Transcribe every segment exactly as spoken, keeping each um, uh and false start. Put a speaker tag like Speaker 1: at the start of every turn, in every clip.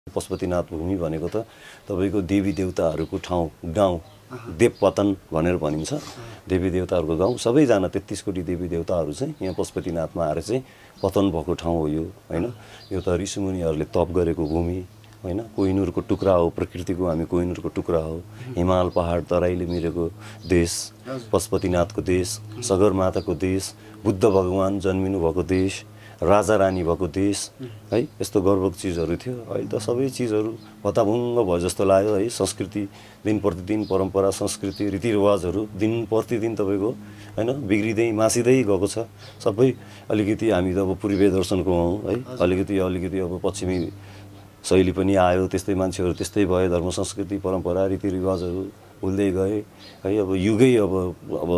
Speaker 1: पशुपतिनाथ भूमि भनेको त तपाईको देवी देवताहरूको ठाउँ गाउँ देवपतन भनेर भनिन्छ। देवी देवताहरूको गाउँ सबैजना तेत्तीस कोटी देवी देवताहरू चाहिँ यहाँ पशुपतिनाथमा आएर चाहिँ पतन भएको ठाउँ हो यो हैन। यो त ऋषिमुनिहरूले तप गरेको भूमि हैन। कोहिनूरको टुक्रा हो, प्रकृतिको हामी कोहिनूरको टुक्रा हो। हिमाल पहाड तराईले मिलेको देश, पशुपतिनाथको देश, सगरमाताको देश, बुद्ध भगवान जन्मिनु भएको देश, राजा रानी भएको देश है। यस्तो गर्वको चिजहरू थियो। अहिले त सबै चिजहरू भताभुङ्ग भयो जस्तो लाग्यो है। संस्कृति दिन प्रतिदिन, परम्परा संस्कृति रीतिरिवाजहरू दिन प्रतिदिन तपाईको हैन बिग्रिँदै मासिँदै गएको छ। सबै अलिकति हामी त अब पूर्वीय दर्शनको हौं है। अलिकति अलिकति अब पश्चिमी शैली पनि आयो, त्यस्तै मान्छेहरू त्यस्तै भए, धर्म संस्कृति परम्परा रीतिरिवाजहरू भुल्दै गए है। अब युगै अब अब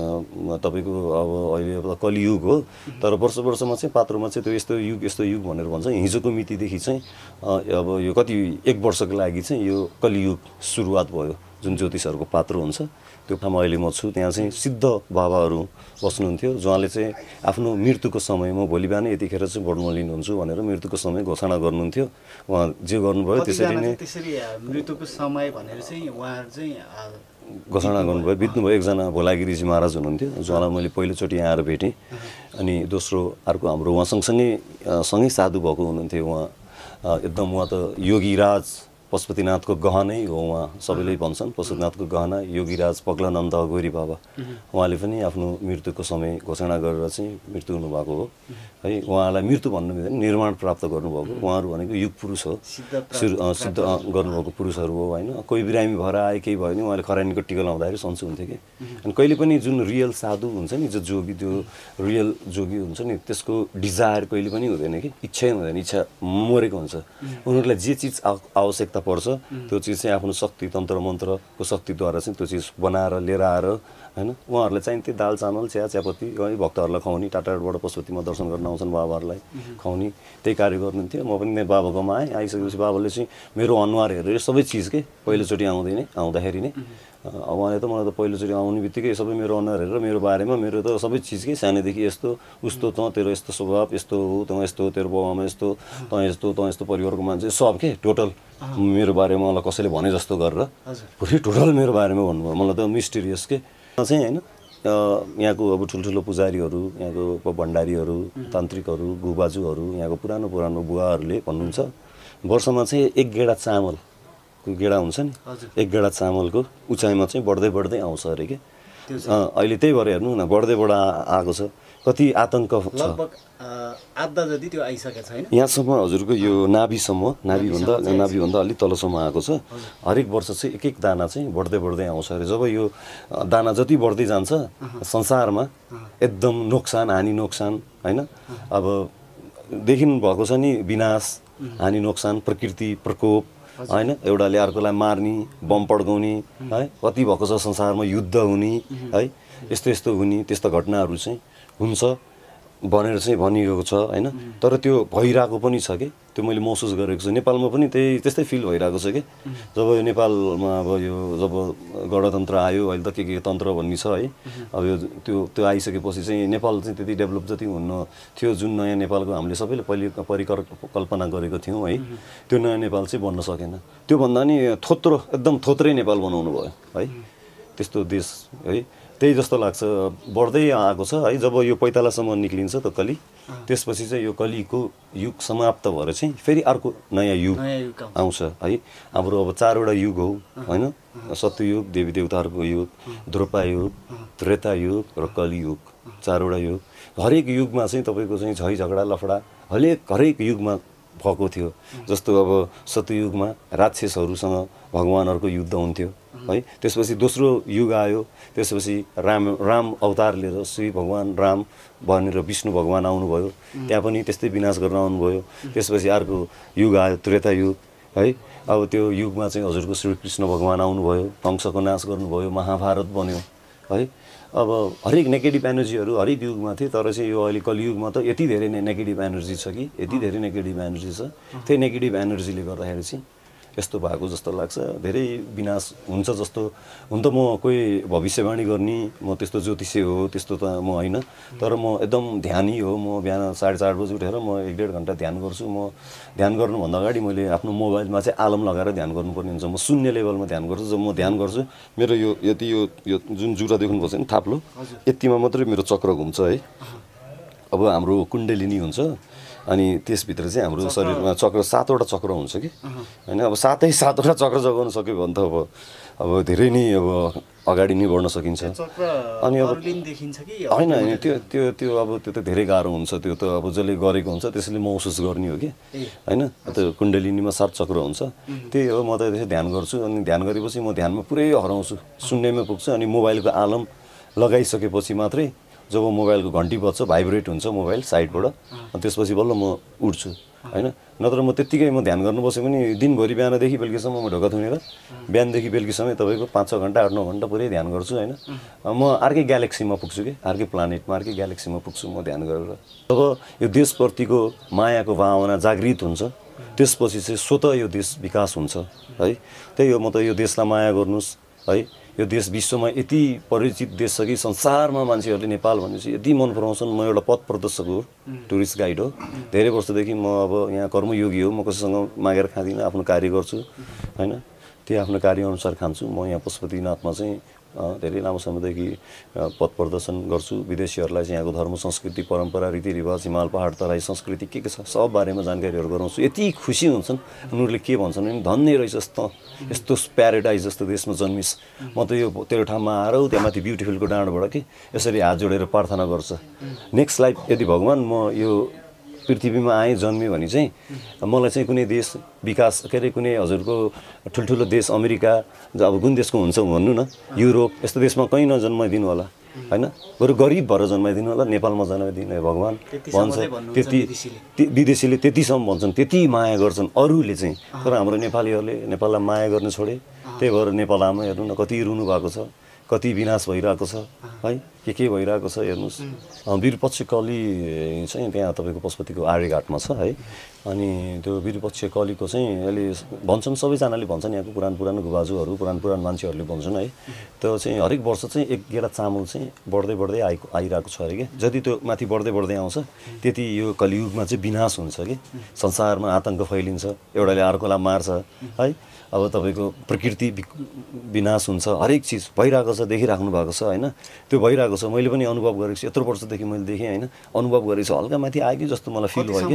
Speaker 1: तपाईको अब अहिले अब कलियुग हो। तर वर्ष वर्षमा चाहिँ पात्रोमा चाहिँ त्यो यस्तो युग यस्तो युग भनेर भन्छ। हिजोको मितिदेखि चाहिँ अब यो कति एक वर्षको लागि चाहिँ यो कलियुग सुरुवात भयो। जुन ज्योतिषहरूको पात्र हुन्छ त्यो ठाउँमा अहिले म छु। त्यहाँ चाहिँ सिद्ध बाबाहरू बस्नुहुन्थ्यो, जहाँले चाहिँ आफ्नो मृत्युको समयमा भोलि बिहान यतिखेर चाहिँ बढ्न लिनुहुन्छ भनेर मृत्युको समय घोषणा गर्नुहुन्थ्यो। उहाँ जे गर्नुभयो त्यसरी नै
Speaker 2: त्यसरी मृत्युको समय भनेर चाहिँ उहाँ चाहिँ
Speaker 1: घोषणा गर्नुभयो। बित्नुभयो। एकजना भोलागिरीजी महाराज हुनुहुन्थ्यो, जहाँलाई मैले पहिलोचोटि यहाँ आएर भेटेँ। अनि दोस्रो अर्को हाम्रो उहाँ सँगसँगै सँगै साधु भएको हुनुहुन्थ्यो। उहाँ एकदम उहाँ त योगीराज पशुपतिनाथको गहनै हो। उहाँ सबैले भन्छन् पशुपतिनाथको गहना योगीराज पग्लानन्द गौरी बाबा। उहाँले पनि आफ्नो मृत्युको समय घोषणा गरेर चाहिँ मृत्यु हुनुभएको हो है। उहाँलाई मृत्यु भन्नु मिल्दैन, निर्माण प्राप्त गर्नुभएको। उहाँहरू भनेको युग पुरुष हो, सिद्ध गर्नुभएको पुरुषहरू हो हैन। कोही बिरामी भएर आए केही भयो भने उहाँले खरानीको टिका लाउँदाखेरि सन्चो हुन्थ्यो कि। अनि कहिले पनि जुन रियल साधु हुन्छ नि, जो जोगी, त्यो रियल जोगी हुन्छ नि, त्यसको डिजायर कहिले पनि हुँदैन कि, इच्छा हुँदैन, इच्छा मरेको हुन्छ। उनीहरूलाई जे चिज आवश्यकता पर्छ त्यो चिज चाहिँ आफ्नो शक्ति तन्त्र मन्त्रको शक्तिद्वारा चाहिँ त्यो चिज बनाएर लिएर आएर हैन उहाँहरूलाई चाहिँ त्यो दाल चामल चिया चियापत्ती है भक्तहरूलाई खुवाउने, टाटाबाट पशुपतिमा दर्शन गर्न आउँछन् बाबाहरूलाई खुवाउने, त्यही कार्य गर्नुहुन्थ्यो। म पनि बाबाकोमा आएँ। आइसकेपछि बाबाले चाहिँ मेरो अनुहार हेरेर सबै चिज के पहिलोचोटि आउँदै नै आउँदाखेरि नै उहाँले त मलाई त पहिलोचोटि आउने बित्तिकै सबै मेरो अनुहार हेरेर मेरो बारेमा मेरो त सबै चिज के सानैदेखि यस्तो उस्तो, तँ तेरो यस्तो स्वभाव यस्तो हो, तँ यस्तो, तेरो बाबामा यस्तो, तँ यस्तो, तँ यस्तो परिवारको मान्छे सब के टोटल मेरो बारेमा मलाई कसैले भने जस्तो गरेर पुरै टोटल मेरो बारेमा भन्नुभयो। मलाई त मिस्टेरियस के चाहिँ हैन। यहाँको अब ठुल्ठुलो पुजारीहरू, यहाँको भण्डारीहरू, तान्त्रिकहरू, गुबाजुहरू, यहाँको पुरानो पुरानो बुवाहरूले भन्नुहुन्छ वर्षमा चाहिँ एक गेडा चामलको गेडा हुन्छ नि, एक गेडा चामलको उचाइमा चाहिँ बढ्दै बढ्दै आउँछ अरे के। अहिले त्यही भएर हेर्नु न बढ्दै बढा आएको छ। कति आतंक छ।
Speaker 2: लगभग आधा जति त्यो आइसकेको छैन
Speaker 1: यहाँसम्म हजुरको यो नाभिसम्म, नाभिभन्दा नाभिभन्दा अलिक तलसम्म आएको छ। हरेक वर्ष चाहिँ एक एक दाना चाहिँ बढ्दै बढ्दै आउँछ अरे। जब यो दाना जति बढ्दै जान्छ संसारमा एकदम नोक्सान हानि नोक्सान हैन। अब देखिनु भएको छ नि विनाश हानि नोक्सान, प्रकृति प्रकोप हैन, एउटाले अर्कोलाई मार्ने, बम पड्काउने है, कति भएको छ संसारमा युद्ध हुने है, यस्तो यस्तो हुने त्यस्ता घटनाहरू चाहिँ हुन्छ भनेर चाहिँ भनिएको छ हैन। तर त्यो भइरहेको पनि छ कि, त्यो मैले महसुस गरेको छु। नेपालमा पनि त्यही त्यस्तै फिल भइरहेको छ कि। जब यो नेपालमा अब यो जब गणतन्त्र आयो, अहिले त के के तन्त्र भन्ने छ है। अब यो त्यो त्यो आइसकेपछि चाहिँ नेपाल चाहिँ त्यति डेभलप जति हुन्न थियो। जुन नयाँ नेपालको हामीले सबैले पहिले परिकल्पना गरेको थियौँ है, त्यो नयाँ नेपाल चाहिँ बन्न सकेन। त्योभन्दा नि थोत्रो एकदम थोत्रै नेपाल बनाउनु भयो है। त्यस्तो देश है त्यही जस्तो लाग्छ बढ्दै आएको छ है। जब यो पैतालासम्म निक्लिन्छ त कली, त्यसपछि चाहिँ यो कलीको युग समाप्त भएर चाहिँ फेरि अर्को नयाँ युग आउँछ है। हाम्रो अब चारवटा युग हो हैन। सत्ययुग देवी देवताहरूको युग, द्रोपा युग, त्रेता युग र कलियुग, चारवटा युग। हरेक युगमा चाहिँ तपाईँको चाहिँ झै झगडा लफडा हरेक हरेक युगमा भएको थियो। जस्तो अब सत्ययुगमा राक्षसहरूसँग भगवानहरूको युद्ध हुन्थ्यो है। त्यसपछि दोस्रो युग आयो, त्यसपछि राम राम अवतार लिएर श्री भगवान राम भनेर विष्णु भगवान आउनुभयो, त्यहाँ पनि त्यस्तै विनाश गर्न आउनुभयो। त्यसपछि अर्को युग आयो त्रेता युग है। अब त्यो युगमा चाहिँ हजुरको श्रीकृष्ण भगवान आउनुभयो, कंसको नाश गर्नुभयो, महाभारत बन्यो है। अब हरेक नेगेटिभ एनर्जीहरू हरेक युगमा थियो। तर चाहिँ यो अहिले कलियुगमा त यति धेरै नै नेगेटिभ एनर्जी छ कि, यति धेरै नेगेटिभ एनर्जी छ। त्यही नेगेटिभ एनर्जीले गर्दाखेरि चाहिँ यस्तो भएको जस्तो लाग्छ धेरै विनाश हुन्छ जस्तो हुन त म कोही भविष्यवाणी गर्ने म त्यस्तो ज्योतिषी हो त्यस्तो त म होइन तर म एकदम ध्यानी हो म बिहान साढे चार बजी उठेर म एक डेढ घन्टा ध्यान गर्छु म ध्यान गर्नुभन्दा अगाडि मैले आफ्नो मोबाइलमा चाहिँ आलम लगाएर ध्यान गर्नुपर्ने हुन्छ म शून्य लेभलमा ध्यान गर्छु जब म ध्यान गर्छु मेरो यो यति यो यो जुन जुरा देख्नुपर्छ नि थाप्लो यतिमा मात्रै मेरो चक्र घुम्छ है अब हाम्रो कुण्डलिनी हुन्छ अनि त्यसभित्र चाहिँ हाम्रो शरीरमा चक्र सातवटा चक्र हुन्छ कि होइन अब सातै सातवटा चक्र जगाउन सक्यो भने त अब अब धेरै नै अब अगाडि नै बढ्न सकिन्छ
Speaker 2: अनि अब देखिन्छ कि
Speaker 1: होइन होइन त्यो त्यो त्यो अब त्यो त धेरै गाह्रो हुन्छ त्यो त अब जसले गरेको हुन्छ त्यसले महसुस गर्ने हो कि होइन त्यो कुण्डलिनीमा सात चक्र हुन्छ त्यही हो म त त्यसै ध्यान गर्छु अनि ध्यान गरेपछि म ध्यानमा पुरै हराउँछु शून्यमा पुग्छु अनि मोबाइलको आलम लगाइसकेपछि मात्रै जब मोबाइलको घन्टी बज्छ भाइब्रेट हुन्छ मोबाइल साइडबाट अनि त्यसपछि बल्ल म उठ्छु होइन नत्र म त्यत्तिकै म ध्यान गर्नु बसेँ पनि दिनभरि बिहानदेखि बेलुकीसम्म म ढोका थुनेर बिहानदेखि बेलुकीसम्म तपाईँको पाँच छ घन्टा आठ नौ घन्टा पुरै ध्यान गर्छु होइन म अर्कै ग्यालेक्सीमा पुग्छु कि अर्कै प्लानेटमा अर्कै ग्यालेक्सीमा पुग्छु म ध्यान गरेर जब यो देशप्रतिको मायाको भावना जागृत हुन्छ त्यसपछि चाहिँ स्वतः यो देश विकास हुन्छ है त्यही हो म त यो देशलाई माया गर्नुहोस् है यो देश विश्वमा यति परिचित देश छ कि संसारमा मान्छेहरूले नेपाल भनेपछि यति मन पराउँछन् म एउटा पथ प्रदर्शक हो टुरिस्ट गाइड हो धेरै वर्षदेखि म अब यहाँ कर्मयोगी हो म कसैसँग मागेर खाँदिनँ आफ्नो कार्य गर्छु होइन त्यही आफ्नो कार्यअनुसार खान्छु म यहाँ पशुपतिनाथमा चाहिँ धेरै लामो समयदेखि पथ प्रदर्शन गर्छु विदेशीहरूलाई चाहिँ यहाँको धर्म संस्कृति परम्परा रीतिरिवाज हिमाल पहाड तराई संस्कृति के के छ सब बारेमा जानकारीहरू गराउँछु यति खुसी हुन्छन् उनीहरूले के भन्छन् भने धन्य रहेछ यस्तो यस्तो प्याराडाइज जस्तो देशमा जन्मिस म त यो तेरो ठाउँमा आएर त्यहाँ माथि ब्युटिफुलको डाँडबाट कि यसरी हात जोडेर प्रार्थना गर्छ नेक्स्ट लाइफ यदि भगवान् म यो पृथ्वीमा आएँ जन्मेँ भने चाहिँ मलाई चाहिँ कुनै देश विकास के अरे कुनै हजुरको ठुल्ठुलो देश अमेरिका अब कुन देशको हुन्छ भन्नु न युरोप यस्तो देशमा कहीँ नजन्माइदिनु होला होइन बरु गरिब भएर जन्माइदिनु होला नेपालमा जन्माइदिनु है भगवान् भन्छ त्यति विदेशीले त्यतिसम्म भन्छन् त्यति माया गर्छन् अरूले चाहिँ तर हाम्रो नेपालीहरूले नेपाललाई माया गर्न छोडे त्यही भएर नेपाल आमा हेर्नु न कति रुनु भएको छ कति विनाश भइरहेको छ है के के भइरहेको छ हेर्नुहोस् वीरपक्ष कली चाहिँ त्यहाँ तपाईँको पशुपतिको आर्यघाटमा छ है अनि त्यो वीरपक्ष कलीको चाहिँ अहिले भन्छन् सबैजनाले भन्छन् यहाँको पुरानो पुरानो गुबाजुहरू पुरानो पुरानो मान्छेहरूले भन्छन् है त्यो चाहिँ हरेक वर्ष चाहिँ एक गेडा चामल चाहिँ बढ्दै बढ्दै आएको आइरहेको छ अरे कि जति त्यो माथि बढ्दै बढ्दै आउँछ त्यति यो कलियुगमा चाहिँ विनाश हुन्छ कि संसारमा आतङ्क फैलिन्छ एउटाले अर्कोलाई मार्छ है अब तपाईँको प्रकृति विनाश हुन्छ हरेक चिज भइरहेको छ देखिराख्नु भएको छ होइन त्यो भइरहेको छ मैले पनि अनुभव गरेको छु यत्रो वर्षदेखि मैले देखेँ होइन अनुभव गरेको छु हल्का माथि आयो कि जस्तो मलाई फिल भयो कि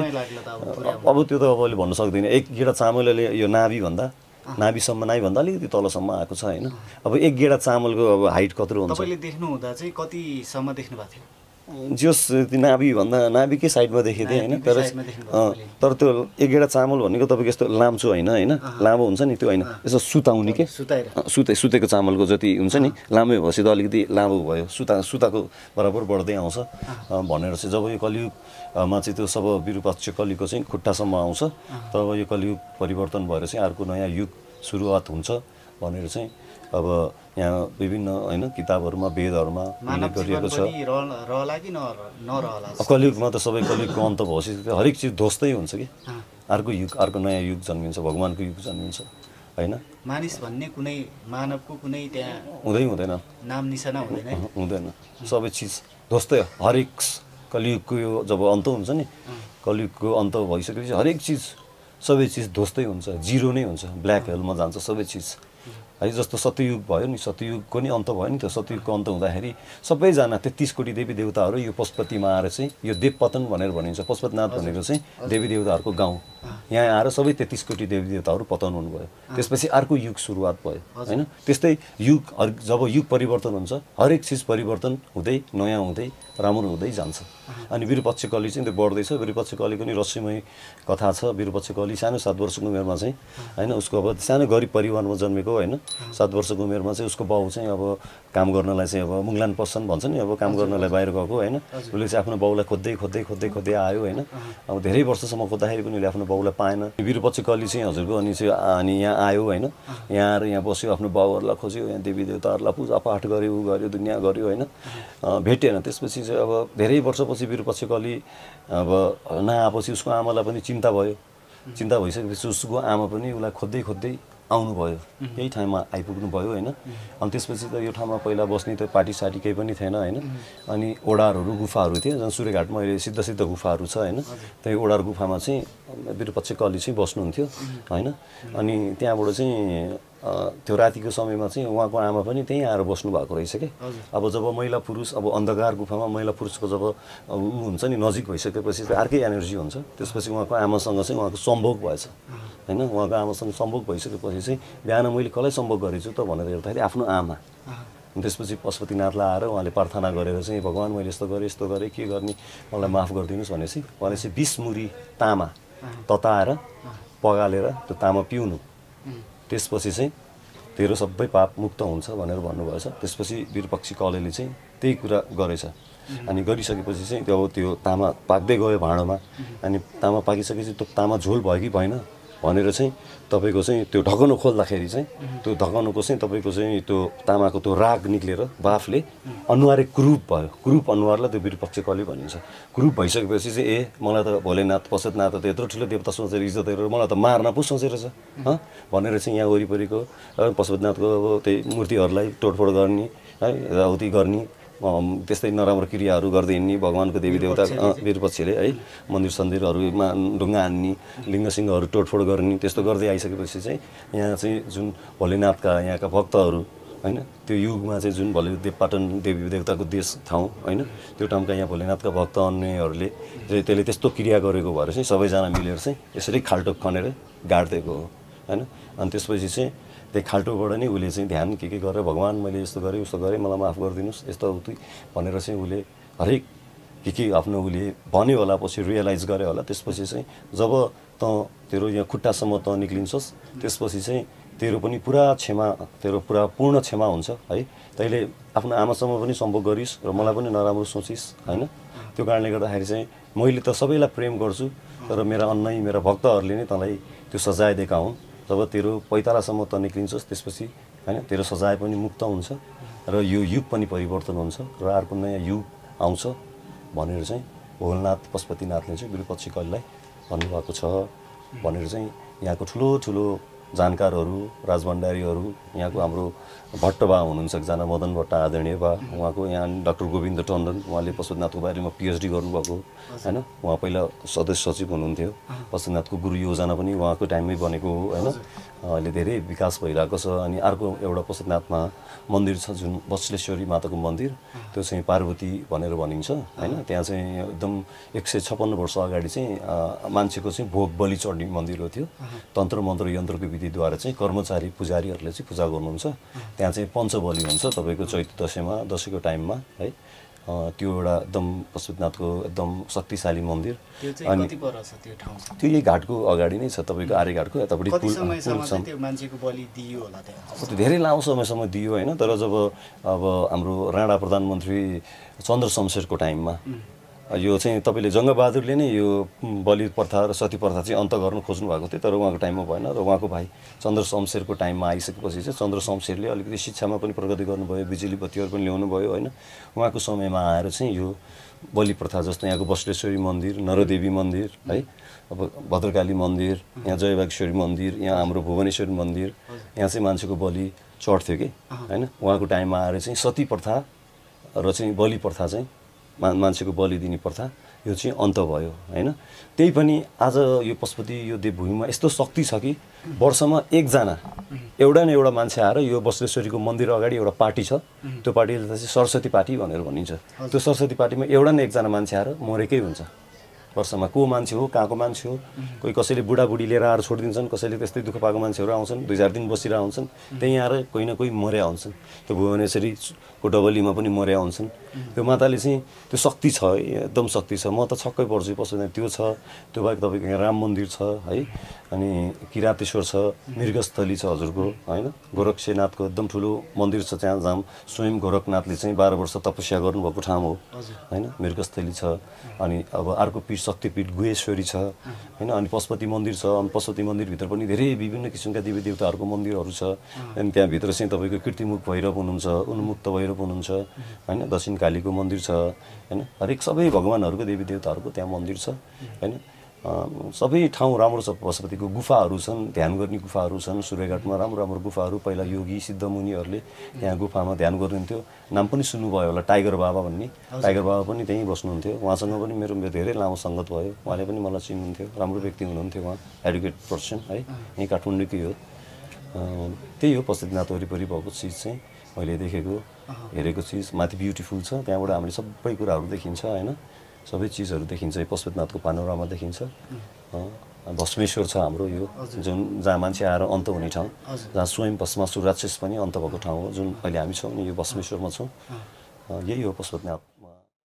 Speaker 1: अब त्यो त अब अहिले भन्न सक्दिनँ एक गेडा चामलले यो नाभि भन्दा नाभिसम्म नाभिभन्दा अलिकति तलसम्म आएको छ होइन अब एक गेडा चामलको अब हाइट कत्रो हुन्छ
Speaker 2: तपाईँले देख्नु हुँदा चाहिँ कतिसम्म देख्नु भएको थियो
Speaker 1: जस नाभि भन्दा नाभिकै साइडमा देखेको थिएँ होइन तर तर त्यो एक गेडा चामल भनेको तपाईँको यस्तो लाम्चो होइन होइन लामो हुन्छ नि त्यो होइन यसो सुताउने के सुते सुतेको चामलको जति हुन्छ नि लामो भएपछि त अलिकति लामो भयो सुता सुताको बराबर बढ्दै आउँछ भनेर चाहिँ जब यो कलियुगमा चाहिँ त्यो सब विरूपाक्ष कलिको चाहिँ खुट्टासम्म आउँछ तब यो कलियुग परिवर्तन भएर चाहिँ अर्को नयाँ युग सुरुवात हुन्छ भनेर चाहिँ अब यहाँ विभिन्न होइन किताबहरूमा वेदहरूमा उल्लेख गरिएको छ कलियुगमा त सबै कलियुगको अन्त भएपछि हरेक चिज ध्वस्तै हुन्छ कि अर्को युग अर्को नयाँ युग जन्मिन्छ भगवान्को युग जन्मिन्छ होइन
Speaker 2: मानिस भन्ने कुनै मानवको कुनै त्यहाँ
Speaker 1: हुँदै हुँदैन
Speaker 2: नाम निशाना हुँदैन
Speaker 1: हुँदैन सबै चिज ध्वस्तै हरेक कलियुगको यो जब अन्त हुन्छ नि कलियुगको अन्त भइसकेपछि हरेक चिज सबै चिज ध्वस्तै हुन्छ जिरो नै हुन्छ ब्ल्याक होलमा जान्छ सबै चिज है जस्तो सत्ययुग भयो नि सत्ययुगको नि अन्त भयो नि त सत्ययुगको अन्त हुँदाखेरि सबैजना तेत्तिस कोटी देवी देवताहरू यो पशुपतिमा आएर चाहिँ यो देवपतन भनेर भनिन्छ पशुपतिनाथ भनेको चाहिँ देवी देवताहरूको गाउँ यहाँ आएर सबै तेत्तिस कोटी देवी देवताहरू पतन हुनुभयो त्यसपछि अर्को युग सुरुवात भयो होइन त्यस्तै युग जब युग परिवर्तन हुन्छ हरेक चिज परिवर्तन हुँदै नयाँ हुँदै राम्रो हुँदै जान्छ अनि विरूपक्ष कली चाहिँ त्यो बढ्दैछ विरूपक्ष कलीको नि रहस्यमय कथा छ विरूपक्ष कली सानो सात वर्षको उमेरमा चाहिँ होइन उसको अब सानो गरिब परिवारमा जन्मेको होइन सात वर्षको उमेरमा चाहिँ उसको बाउ चाहिँ अब काम गर्नलाई चाहिँ अब मुगलान पस्छन् भन्छ नि अब काम गर्नलाई बाहिर गएको होइन उसले चाहिँ आफ्नो बाउलाई खोज्दै खोज्दै खोज्दै खोज्दै आयो होइन अब धेरै वर्षसम्म खोज्दाखेरि पनि उसले आफ्नो बाउलाई पाएन विरूपक्ष कली चाहिँ हजुरको अनि चाहिँ अनि यहाँ आयो होइन यहाँ आएर यहाँ बस्यो आफ्नो बाउहरूलाई खोज्यो यहाँ देवी देवताहरूलाई पूजापाठ गर्यो उ गर्यो दुनियाँ गर्यो होइन भेटेन त्यसपछि चाहिँ अब धेरै वर्षपछि विरूपक्ष कली अब नआएपछि उसको आमालाई पनि चिन्ता भयो चिन्ता भइसकेपछि उसको आमा पनि उसलाई खोज्दै खोज्दै आउनुभयो, यही ठाउँमा आइपुग्नु भयो होइन। अनि त्यसपछि त यो ठाउँमा पहिला बस्ने त पार्टी साटी केही पनि थिएन होइन। अनि ओडारहरू गुफाहरू थियो, जुन सूर्यघाटमा अहिले सिद्ध सिद्ध गुफाहरू छ होइन। त्यही ओडार गुफामा चाहिँ विरूपाक्ष कली चाहिँ बस्नुहुन्थ्यो होइन। अनि त्यहाँबाट चाहिँ त्यो रातिको समयमा चाहिँ उहाँको आमा पनि त्यहीँ आएर बस्नु भएको रहेछ कि। अब जब महिला पुरुष अब अन्धकार गुफामा महिला पुरुषको जब ऊ हुन्छ नि नजिक भइसकेपछि त अर्कै एनर्जी हुन्छ। त्यसपछि उहाँको आमासँग चाहिँ उहाँको सम्भोग भएछ होइन। उहाँको आमासँग सम्भोग भइसकेपछि चाहिँ बिहान मैले कसलाई सम्भोग गरेछु त भनेर हेर्दाखेरि आफ्नो आमा। त्यसपछि पशुपतिनाथलाई आएर उहाँले प्रार्थना गरेर चाहिँ भगवान् मैले यस्तो गरेँ यस्तो गरेँ के गर्ने मलाई माफ गरिदिनुहोस् भनेपछि उहाँले चाहिँ बिस मुरी तामा तताएर पगालेर त्यो तामा पिउनु, त्यसपछि चाहिँ तेरो सबै पाप मुक्त हुन्छ भनेर भन्नुभएछ। त्यसपछि विरूपाक्ष कलेले चाहिँ त्यही कुरा गरेछ। अनि गरिसकेपछि चाहिँ त्यो त्यो तामा पाक्दै गयो भाँडोमा। अनि तामा पाकिसकेपछि त्यो तामा झोल भयो कि भएन भनेर चाहिँ तपाईँको चाहिँ त्यो ढकनो खोल्दाखेरि चाहिँ त्यो ढकनुको चाहिँ तपाईँको चाहिँ त्यो तामाको त्यो राग निक्लेर बाफले अनुहारै कुरूप भयो। कुरूप अनुहारलाई त्यो विरूपाक्ष कली भनिन्छ। कुरूप भइसकेपछि चाहिँ ए मलाई त भोलेनाथ पशुपतिनाथ त यत्रो ठुलो देवता सोचेर इज्जत गरेर मलाई त मार्न पो सोचेर छ हँ भनेर चाहिँ यहाँ वरिपरिको पशुपतिनाथको अब त्यही मूर्तिहरूलाई तोडफोड गर्ने है, राउती गर्ने, त्यस्तै नराम्रो क्रियाहरू गर्दै हिँड्ने, भगवान्को देवी देवता विरूपक्षले है मन्दिर सन्दिरहरूमा ढुङ्गा हान्ने, लिङ्गसिङ्गहरू तोडफोड गर्ने, त्यस्तो गर्दै आइसकेपछि चाहिँ यहाँ चाहिँ जुन भोलेनाथका यहाँका भक्तहरू होइन त्यो युगमा चाहिँ जुन भोले देवपाटन देवी देवताको देश ठाउँ होइन त्यो ठाउँका यहाँ भोलेनाथका भक्त अन्यहरूले चाहिँ त्यसले त्यस्तो क्रिया गरेको भएर चाहिँ सबैजना मिलेर चाहिँ यसरी खाल्टो खनेर गाडिदिएको हो होइन। अनि त्यसपछि चाहिँ त्यही खाल्टोबाट नै उसले चाहिँ ध्यान के के गरेर भगवान् मैले यस्तो गरेँ उस्तो गरेँ मलाई माफ गरिदिनुहोस् यस्तो उति भनेर चाहिँ उसले हरेक के के आफ्नो उसले भन्यो होला, पछि रियलाइज गरे होला। त्यसपछि चाहिँ जब त तेरो यहाँ खुट्टासम्म त निक्लिन्छस् त्यसपछि चाहिँ तेरो पनि पुरा क्षमा तेरो पुरा पूर्ण क्षमा हुन्छ है। तैँले आफ्नो आमासँग पनि सम्भोग गरिस् र मलाई पनि नराम्रो सोचिस् होइन। त्यो कारणले गर्दाखेरि चाहिँ मैले त सबैलाई प्रेम गर्छु तर मेरा अन्नै मेरा भक्तहरूले नै तँलाई त्यो सजाय दिएका हुन्। जब तेरो पैतालासम्म त निक्लिन्छस् त्यसपछि होइन तेरो सजाय पनि मुक्त हुन्छ र यो युग पनि परिवर्तन हुन्छ र अर्को नयाँ युग आउँछ भनेर चाहिँ भोलेनाथ पशुपतिनाथले चाहिँ विरूपाक्ष कलीलाई भन्नुभएको छ भनेर चाहिँ यहाँको ठुलो ठुलो जानकारहरू राजभण्डारीहरू यहाँको हाम्रो भट्टबा हुनुहुन्छ एकजना मदन भट्ट आदरणीय बा, उहाँको यहाँ डाक्टर गोविन्द टन्डन उहाँले पशुपतिनाथको बारेमा पिएचडी गर्नुभएको होइन। उहाँ पहिला सदस्य सचिव हुनुहुन्थ्यो। पशुपतिनाथको गुरु योजना पनि उहाँको टाइममै बनेको हो होइन। अहिले धेरै विकास भइरहेको छ। अनि अर्को एउटा पशुपतिनाथमा मन्दिर छ जुन बसलेश्वरी माताको मन्दिर, त्यो चाहिँ पार्वती भनेर भनिन्छ होइन। त्यहाँ चाहिँ एकदम एक सय छप्पन्न वर्ष अगाडि चाहिँ मान्छेको चाहिँ भोग बलि चढ्ने मन्दिर हो त्यो। तन्त्र मन्त्र यन्त्रको विधिद्वारा चाहिँ कर्मचारी पुजारीहरूले चाहिँ पूजा गर्नुहुन्छ। त्यहाँ चाहिँ पञ्चबली हुन्छ तपाईँको चैत दसैँमा दसैँको टाइममा है। त्यो एउटा एकदम पशुपतिनाथको एकदम शक्तिशाली मन्दिर।
Speaker 2: अनि
Speaker 1: त्यो यही घाटको अगाडि नै छ तपाईँको आर्यघाटको यतापट्टि पुल पुल धेरै लामो समयसम्म दियो होइन। तर जब अब हाम्रो राणा प्रधानमन्त्री चन्द्र शमशेरको टाइममा यो चाहिँ तपाईँले जङ्गबहादुरले नै यो बलि प्रथा र सती प्रथा चाहिँ अन्त गर्नु खोज्नु भएको थियो तर उहाँको टाइममा भएन। र उहाँको भाइ चन्द्र शमशेरको टाइममा आइसकेपछि चाहिँ चन्द्र शमशेरले अलिकति शिक्षामा पनि प्रगति गर्नुभयो, बिजुली बत्तीहरू पनि ल्याउनु भयो होइन। उहाँको समयमा आएर चाहिँ यो बलि प्रथा जस्तो यहाँको बसलेश्वरी मन्दिर, नरदेवी मन्दिर है, अब भद्रकाली मन्दिर, यहाँ जयबागेश्वरी मन्दिर, यहाँ हाम्रो भुवनेश्वरी मन्दिर, यहाँ चाहिँ मान्छेको बलि चढ्थ्यो कि होइन। उहाँको टाइममा आएर चाहिँ सती प्रथा र चाहिँ बलि प्रथा चाहिँ मा मान्छेको बलि दिने प्रथा यो चाहिँ अन्त भयो होइन। त्यही पनि आज यो पशुपति यो देवभूमिमा यस्तो शक्ति छ कि वर्षमा एकजना एउटा न एउटा मान्छे आएर यो बसलेश्वरीको मन्दिर अगाडि एउटा पार्टी छ, त्यो पार्टीले चाहिँ सरस्वती पार्टी भनेर भनिन्छ। त्यो सरस्वती पार्टीमा एउटा न एकजना मान्छे आएर मरेकै हुन्छ वर्षमा। को मान्छे हो, कहाँको मान्छे हो, कोही कसैले बुढाबुढी लिएर आएर छोडिदिन्छन्, कसैले त्यस्तै दुःख पाएको मान्छेहरू आउँछन्, दुई चार दिन बसिरहेको हुन्छन्, त्यहीँ आएर कोही न कोही मर्या हुन्छन्। त्यो भुवनेश्वरीको डबलीमा पनि मर्या हुन्छन्। त्यो माताले चाहिँ त्यो शक्ति छ, एकदम शक्ति छ। म त छक्कै पर्छु पशुपति त्यो छ। त्यो बाहेक तपाईँको यहाँ राम मन्दिर छ है, अनि किरातेश्वर छ, मृगस्थली छ हजुरको होइन। गोरक्षनाथको एकदम ठुलो मन्दिर छ त्यहाँ जहाँ स्वयं गोरखनाथले चाहिँ बाह्र वर्ष तपस्या गर्नुभएको ठाउँ हो होइन। मृगस्थली छ। अनि अब अर्को पीठ शक्तिपीठ गुहेश्वरी छ होइन। अनि पशुपति मन्दिर छ। अनि पशुपति मन्दिरभित्र पनि धेरै विभिन्न किसिमका देवी देवताहरूको मन्दिरहरू छ। अनि त्यहाँभित्र चाहिँ तपाईँको कीर्तिमुख भैरव हुनुहुन्छ, उन्मुक्त भैरव हुनुहुन्छ होइन। दक्षिण कालीको मन्दिर छ होइन। हरेक सबै भगवान्हरूको देवी देवताहरूको त्यहाँ मन्दिर छ होइन। सबै ठाउँ राम्रो छ। पशुपतिको गुफाहरू छन्, ध्यान गर्ने गुफाहरू छन्। सूर्यघाटमा राम्रो राम्रो गुफाहरू, पहिला योगी सिद्ध मुनिहरूले त्यहाँ गुफामा ध्यान गर्नुहुन्थ्यो। नाम पनि सुन्नुभयो होला, टाइगर बाबा भन्ने। टाइगर बाबा पनि त्यहीँ बस्नुहुन्थ्यो। उहाँसँग पनि मेरो धेरै लामो सङ्गत भयो। उहाँले पनि मलाई चिन्नुहुन्थ्यो, राम्रो व्यक्ति हुनुहुन्थ्यो उहाँ, एडुकेट पर्सन है, यहीँ काठमाडौँकै हो। त्यही हो पशुपतिनाथ वरिपरि भएको चिज चाहिँ मैले देखेको हेरेको चिज। माथि ब्युटिफुल छ, त्यहाँबाट हामीले सबै कुराहरू देखिन्छ होइन, सबै चिजहरू देखिन्छ। पशुपतिनाथको पानोरामा देखिन्छ। भस्मेश्वर छ हाम्रो यो, जुन जहाँ मान्छे आएर अन्त हुने ठाउँ, जहाँ स्वयं भस्मासुर राक्षस पनि अन्त भएको ठाउँ हो, जुन अहिले हामी छौँ नि यो भस्मेश्वरमा छौँ। यही हो पशुपतिनाथ।